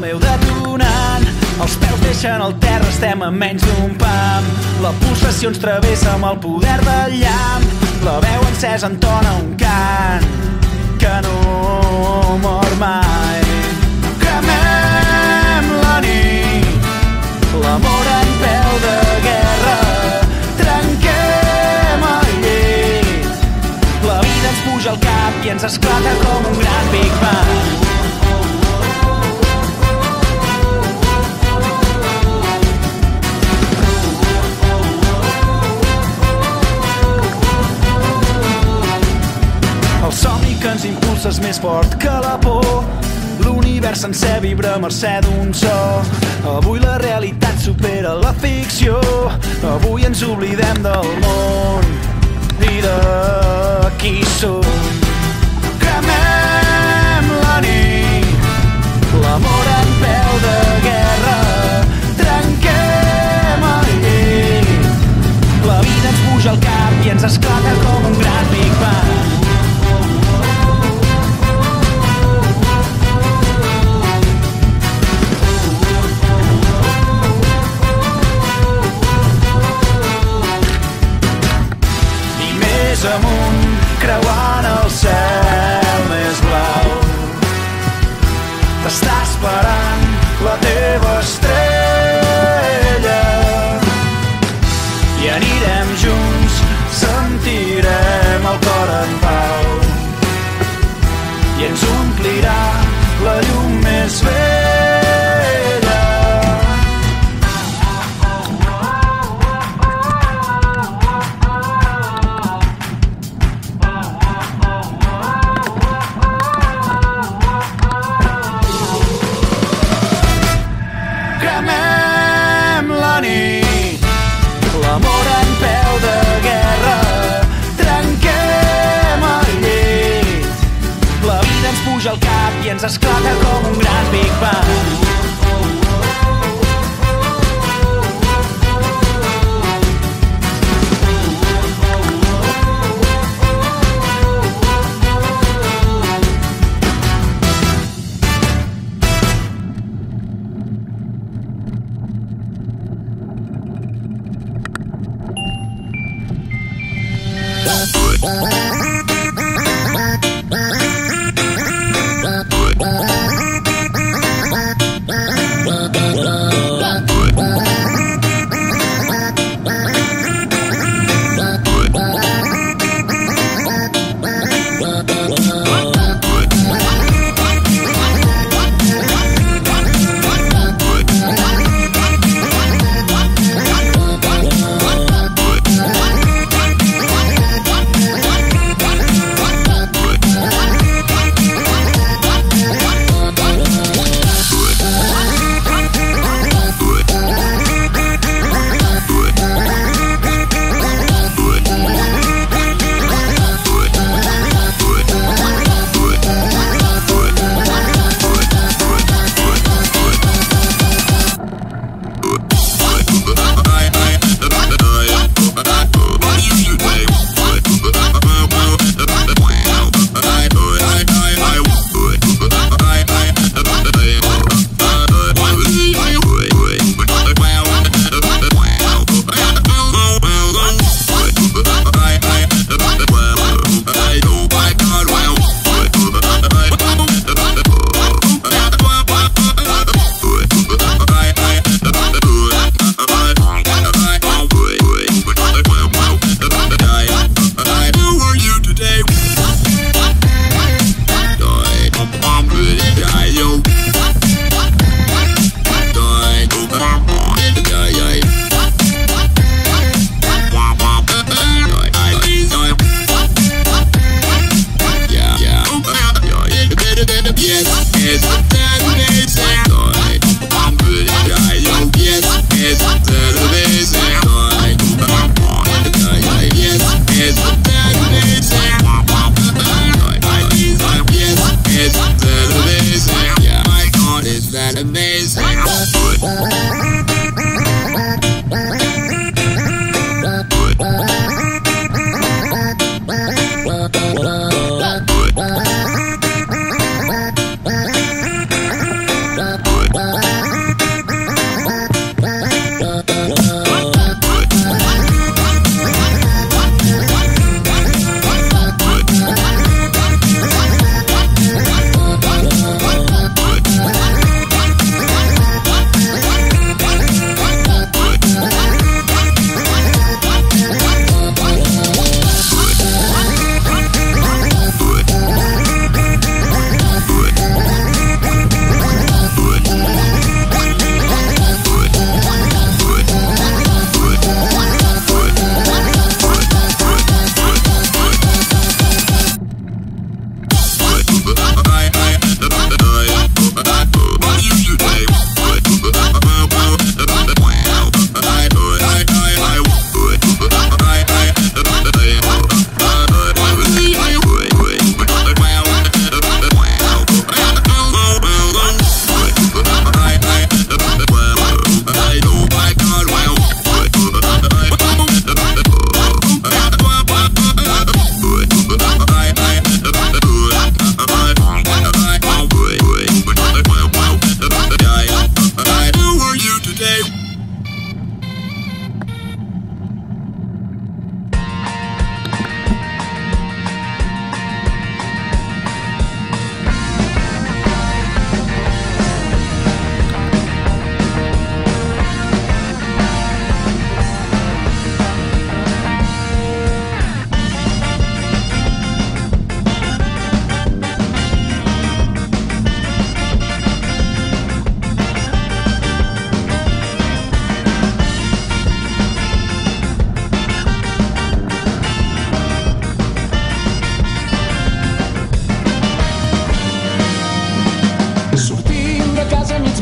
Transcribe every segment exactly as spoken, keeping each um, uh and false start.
meu detonant. Els peus deixen el terra, estem a menys d'un pam. La pulsació ens travessa amb el poder del llamp. La veu encesa entona un cant que no mor mai. Cremem la nit, l'amor en peu de guerra. Trenquem el llit, la vida ens puja al cap i ens esclata com un gran Big Bang. El somni que ens impulsa és més fort que la por. L'univers sencer vibra a mercè d'un so. Avui la realitat supera la ficció. Avui ens oblidem del món i de qui som. Cremem la nit, l'amor en peu de guerra. Trenquem el llit, la vida ens puja al cap i ens esclata com un gran Big Bang. Amunt, creuant el cel més blau. T'està esperant la teva estrella i anirem junts, sentirem el cor en pau i ens omplirà la llum més vella. L'amor en peu de guerra. Trenquem el llit, la vida ens puja al cap i ens esclata com un gran Big Bang.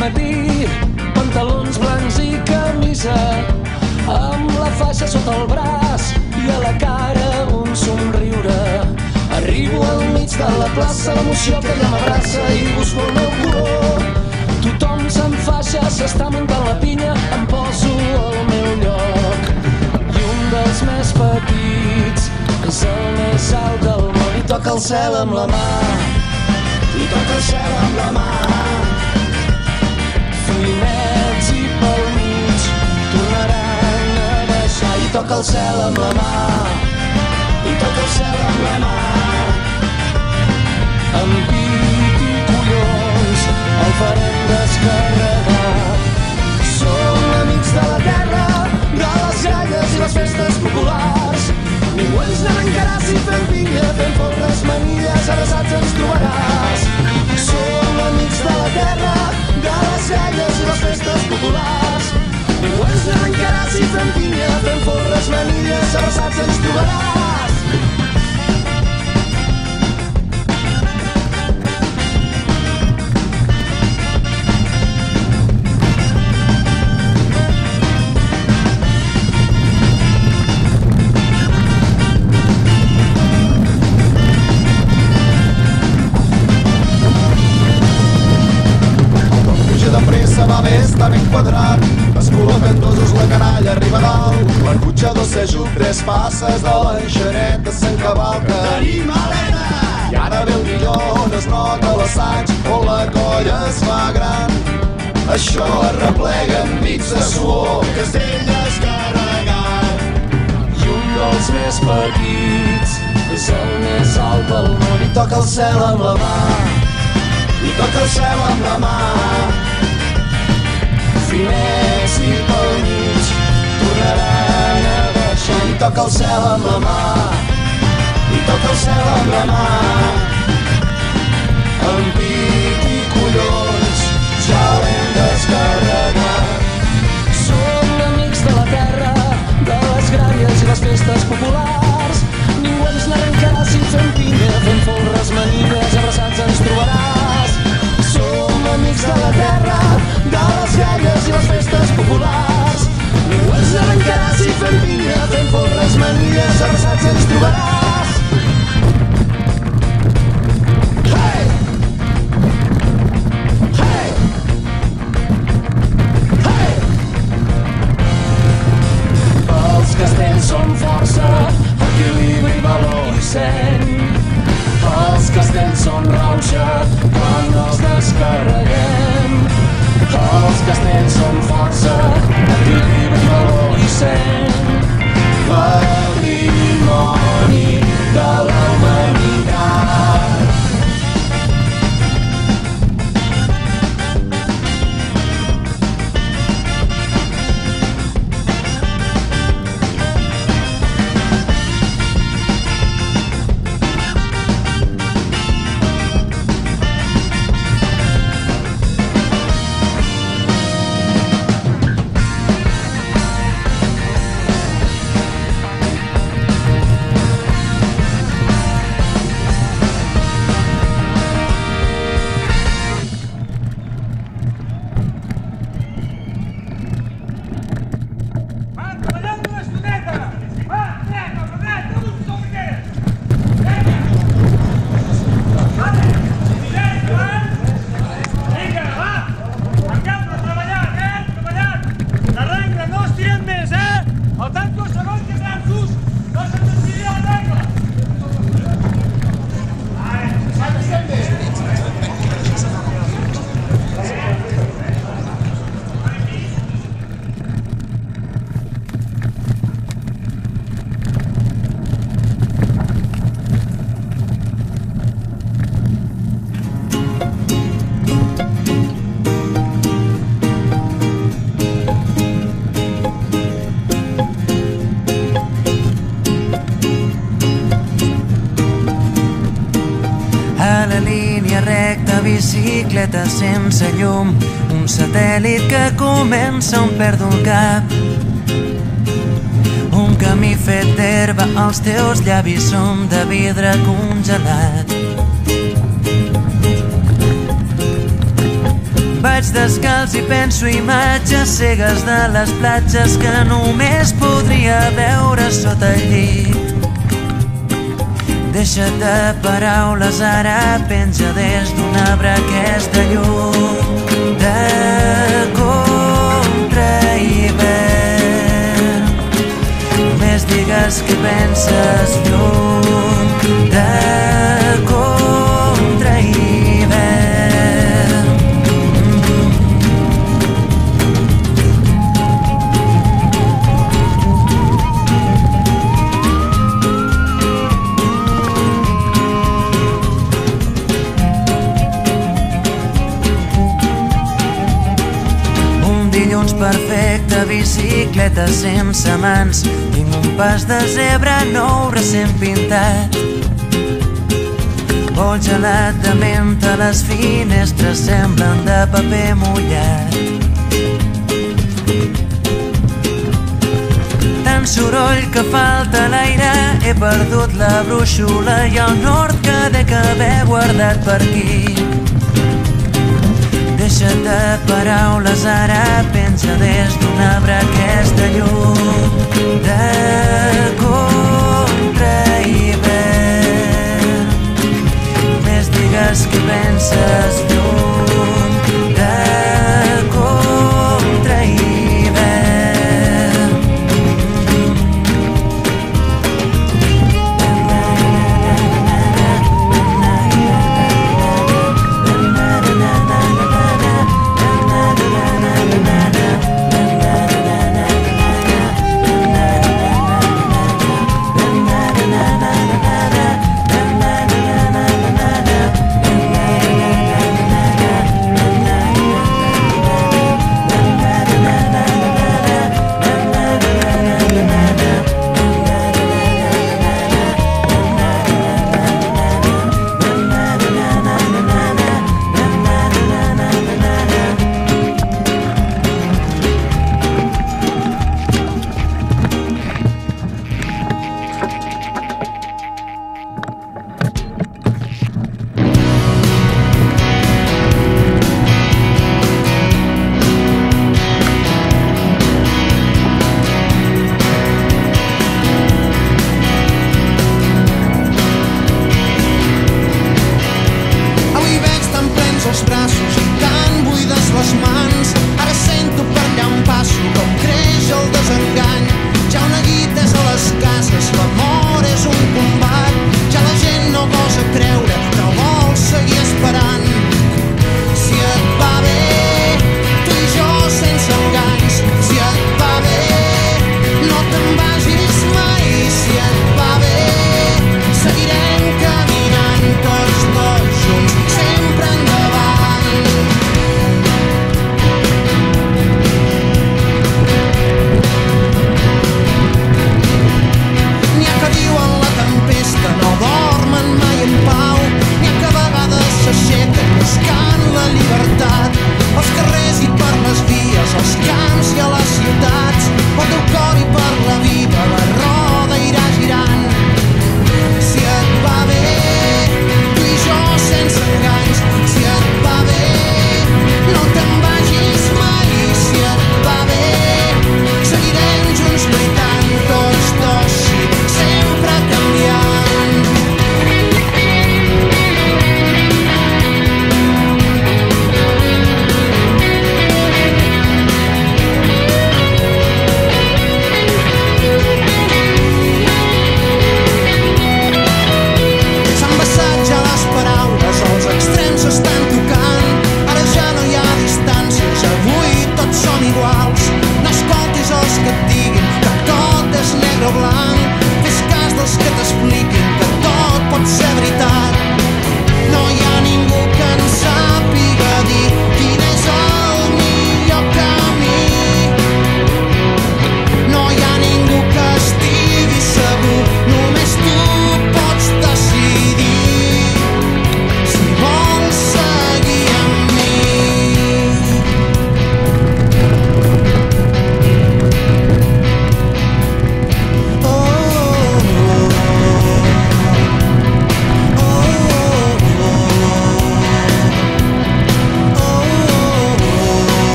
matí, pantalons blancs i camisa, amb la faixa sota el braç i a la cara un somriure. Arribo al mig de la plaça, l'emoció que ja m'abraça i busco el meu color. Tothom s'enfaixa, s'està muntant la pinya, em poso al meu lloc. I un dels més petits és el més alt del món i toca el cel amb la mà, i toca el cel amb la mà. Finets i pel mig tornaran a baixar i toca el cel amb la mà, i toca el cel amb la mà. Amb pit i collons el farem descarregar. Som amics de la terra, de les gralles i les festes populars. Ningú ens n'arrencarà si fem pinya, fem forres, manilles, abraçats ens trobaràs. Som amics de la terra, de les gralles i les festes populars. Ningú ens n'arrencarà si fem pinya, fem forres, manilles, abraçats ens trobaràs. Està ben quadrat, es col·loquen dosos, la canalla arriba a dalt. L'arcutxador s'ajup, tres passes de l'enxaneta s'encavalca. Tenim aleta! I ara ve el millor, on es nota l'assaig, on la colla es fa gran. Això es replega enmig de suor, castell descarregat. I un dels més petits és el més alt del món i toca el cel amb la mà, i toca el cel amb la mà. Finets i pel mig tornaran a baixar i toca el cel amb la mà, i toca el cel amb la mà. Amb pit i collons ja l'hem descarregat. Som amics de la terra, de les gralles i les festes populars. Ningú ens n'arrencarà si fem pinya, fem folres, manilles, abraçats ens trobaràs. Som amics de la terra, de les gralles i les festes populars. Ningú ens n'arrencarà si fem pinya, fem folres, manilles, abraçats ens trobaràs. Hey! Hey! Hey! Els castells són força, equilibri, valor i seny. Els castells són rauxa quan els descarreguem. Els castells són força, equilibri, valor i seny. Patrimoni de la humanitat. bicicleta sense llum, un satèl·lit que comença on perdo el cap. Un camí fet d'herba, els teus llavis són de vidre congelat. Vaig descalç i penso imatges cegues de les platges que només podria veure sota el llit. Deixa't de paraules, ara penja des d'un arbre aquesta llum de contra-hivern. Només digues què penses, llum de contra-hivern. Dilluns perfecte, bicicleta sense mans. Tinc un pas de zebra nou recent pintat. Vol gelat de menta, les finestres semblen de paper mullat. Tant soroll que falta l'aire, he perdut la brúixola i el nord que dec haver guardat per aquí. Deixa't de paraules, ara penja des d'un arbre aquesta llum de contra-hivern. Només digues què penses, llum de contra-hivern.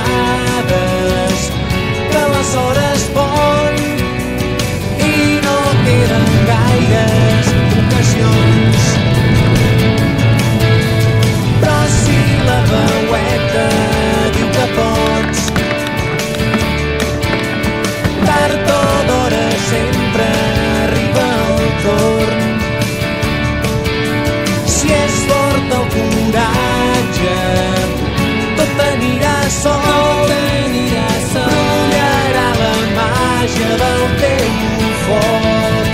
vegades que les hores volen i no queden gaires ocasions. Però si la veueta diu que pots, tard o d'hora sempre arriba el torn. Si és fort el coratge, tot anirà sol, brollarà la màgia del teu foc.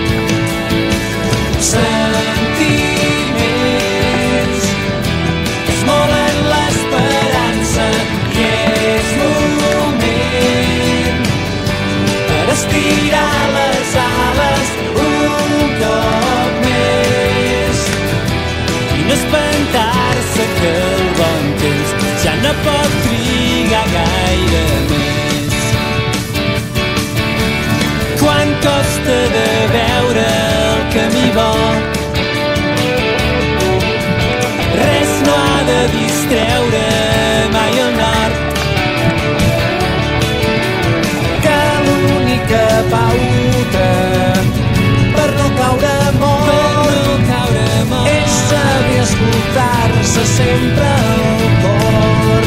Sentiments esmolen l'esperança i és moment per estirar les ales un cop més i no espantar-se que el bon temps ja no pot trigar gaire més. Quant costa de veure el camí bo? Res no ha de distreure mai el nord, que l'única pauta per no caure mort és saber escoltar-se sempre al cor.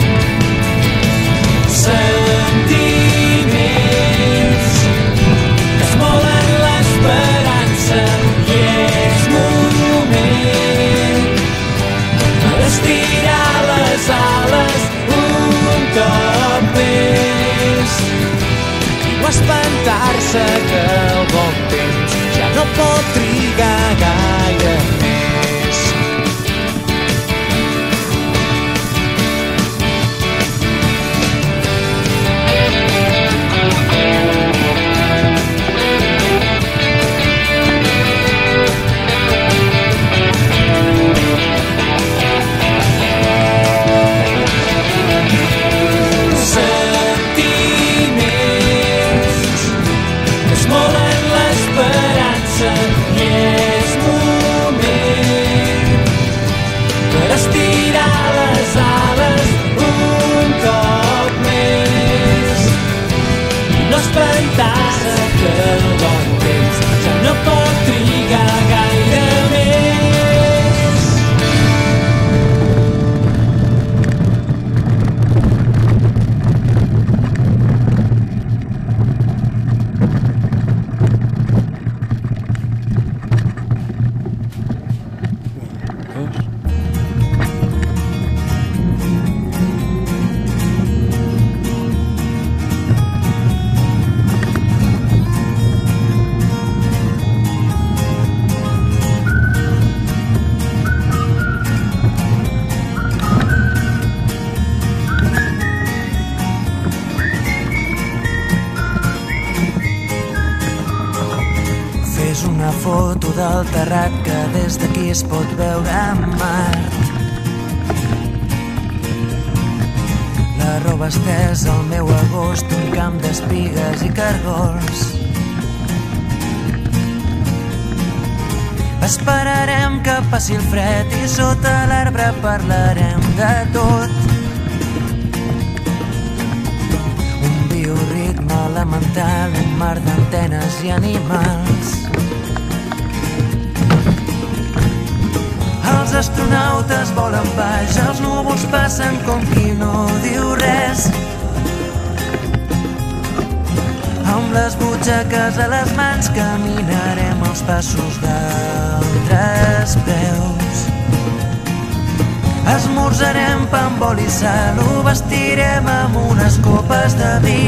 Sentiments que esmolen l'esperança i és moment per estirar les ales un cop més i no espantar-se que el bon temps ja no pot trigar gaire més. Sentiments que esmolen l'esperança i és moment per estirar les ales un cop més i no espantar-se que el bon temps ja no pot trigar gaire més. Fes una foto del terrat que des d'aquí es pot veure en Mart. La roba estesa al meu agost, un camp d'espigues i cargols. Esperarem que passi el fred i sota l'arbre parlarem de tot. Un bioritme elemental, un mar d'antenes i animals. Els astronautes volen baix, els núvols passen com qui no diu res. Amb les butxaques a les mans caminarem els passos d'altres peus. Esmorzarem pa amb oli i sal, ho vestirem amb unes copes de vi.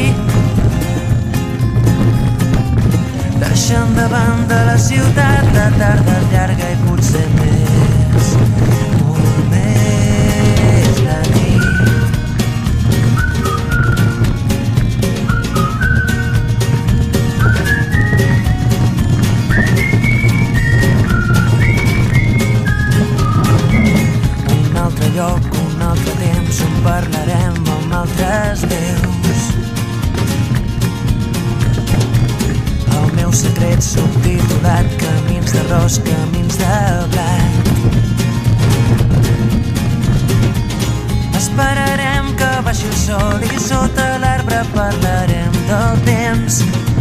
Deixant de banda la ciutat, la tarda llarga i potser més, molt més la nit. Un altre lloc, un altre temps, on parlarem amb altres déus. El meu secret subtitulat, camins d'arròs, camins de blat. Esperarem que baixi el sol i sota l'arbre parlarem del temps.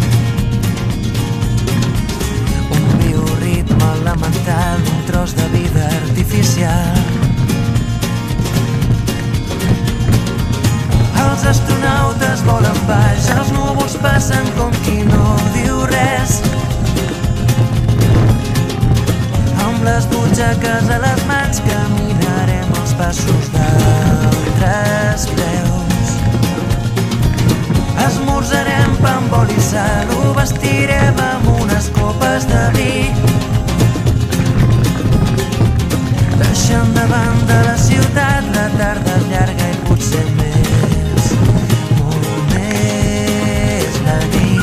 Un bioritme elemental d'un tros de vida artificial. Els astronautes volen baix, els núvols passen com qui no diu res. Amb les butxaques a les mans caminarem els passos d'altres creus. Esmorzarem pa amb oli i sal, ho vestirem amb unes copes de vi. Deixant davant de la ciutat la tarda llarga i potser més, molt més la nit.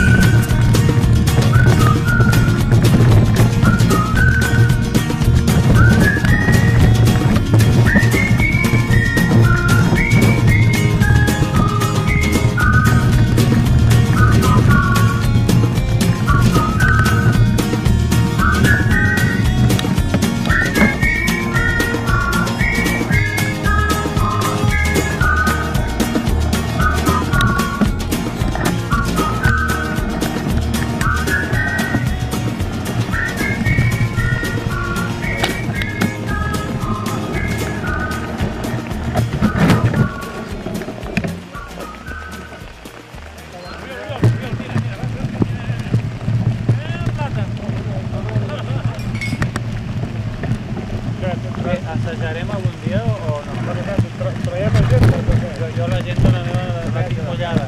Assajarem algun dia o no? Traiem la gent? Jo la gent de la meva la tinc mullada.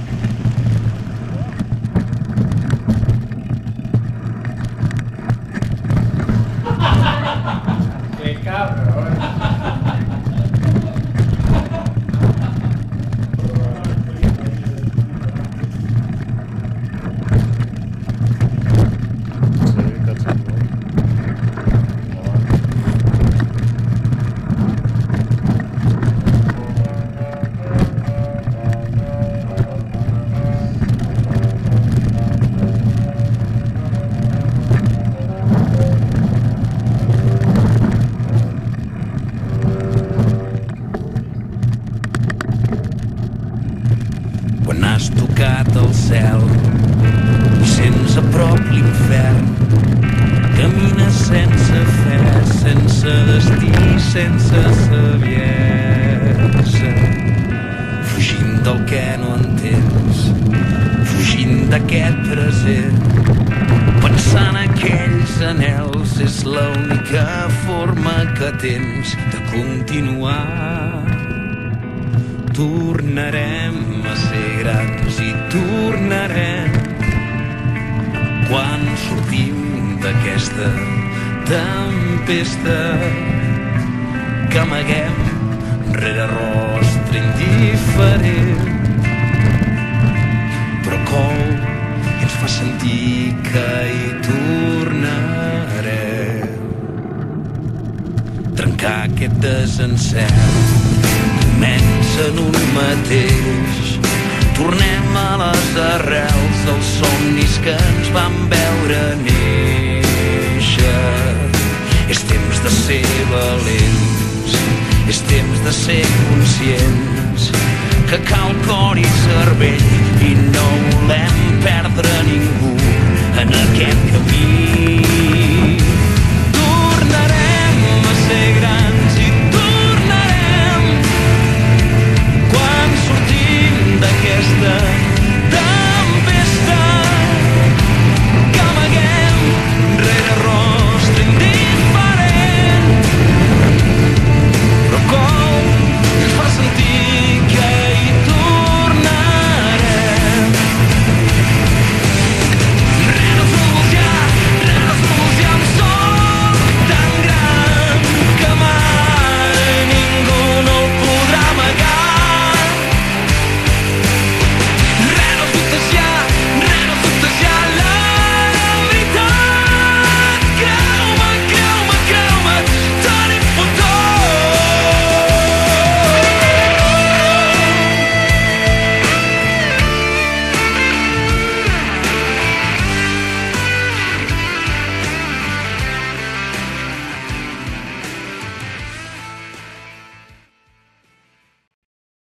Que cabrón! Quan has tocat el cel i sents a prop l'infern, camines sense fe, sense destí, sense saviesa, fugint del que no entens, fugint d'aquest present, pensant aquells anhels és l'única forma que tens de continuar. Tornarem a ser grans i tornarem quan sortim d'aquesta tempesta que amaguem rere rostre indiferent, però cou i ens fa sentir que hi tornarem. Trencar aquest desencert comença en un mateix. Tornem a les arrels dels somnis que ens van veure néixer. És temps de ser valents, és temps de ser conscients que cal cor i cervell i no volem perdre ningú en aquest camí.